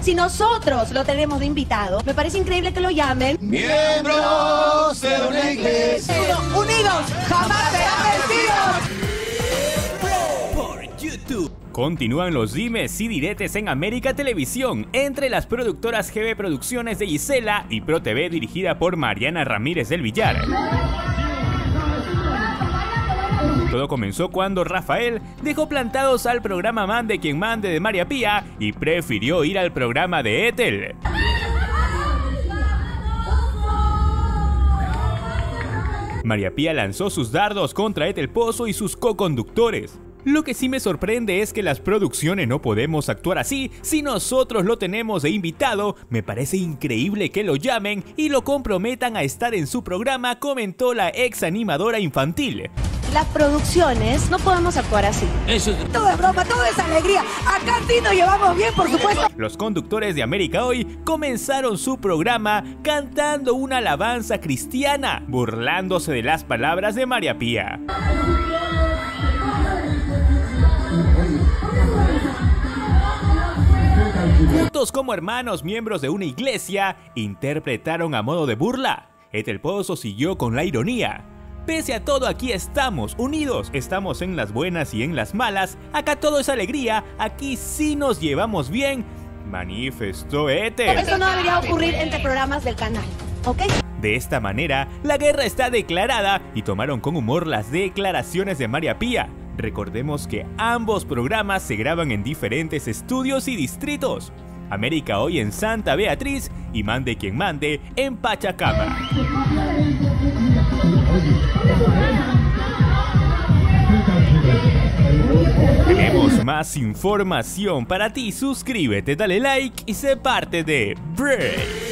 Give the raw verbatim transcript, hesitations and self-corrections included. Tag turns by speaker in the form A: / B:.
A: si nosotros lo tenemos de invitado, me parece increíble que lo llamen
B: miembros de una iglesia.
A: Unidos, jamás serán vencidos.
C: Por YouTube. Continúan los dimes y diretes en América Televisión entre las productoras G B Producciones de Gisela y ProTV dirigida por Mariana Ramírez del Villar. Todo comenzó cuando Rafael dejó plantados al programa Mande quien mande de María Pía y prefirió ir al programa de Ethel. María Pía lanzó sus dardos contra Ethel Pozo y sus co-conductores. Lo que sí me sorprende es que las producciones no podemos actuar así. Si nosotros lo tenemos de invitado, me parece increíble que lo llamen y lo comprometan a estar en su programa, comentó la ex animadora infantil.
A: Las producciones no podemos actuar así.
B: Eso es...
A: Todo es broma, todo es alegría. Acá sí nos llevamos bien, por supuesto.
C: Los conductores de América Hoy comenzaron su programa cantando una alabanza cristiana, burlándose de las palabras de María Pía. Juntos como hermanos miembros de una iglesia, interpretaron a modo de burla. Ethel Pozo siguió con la ironía. Pese a todo, aquí estamos, unidos, estamos en las buenas y en las malas, acá todo es alegría, aquí sí nos llevamos bien, manifestó Ethel.
A: Eso no debería ocurrir entre programas del canal, ¿ok?
C: De esta manera, la guerra está declarada y tomaron con humor las declaraciones de María Pía. Recordemos que ambos programas se graban en diferentes estudios y distritos. América Hoy en Santa Beatriz y Mande quien mande en Pachacama. Tenemos más información para ti, suscríbete, dale like y sé parte de Break.